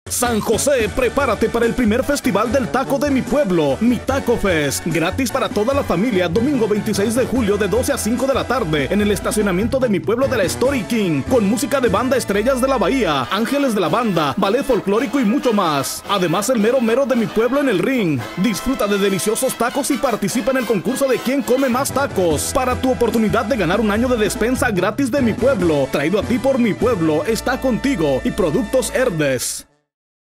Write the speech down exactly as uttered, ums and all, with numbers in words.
San José, prepárate para el primer festival del taco de mi pueblo, Mi Taco Fest, gratis para toda la familia, domingo veintiséis de julio de doce a cinco de la tarde, en el estacionamiento de mi pueblo de la Story King, con música de banda Estrellas de la Bahía, Ángeles de la Banda, ballet folclórico y mucho más. Además, el mero mero de mi pueblo en el ring. Disfruta de deliciosos tacos y participa en el concurso de quién come más tacos, para tu oportunidad de ganar un año de despensa gratis de mi pueblo, traído a ti por mi pueblo, está contigo y Productos Herdes.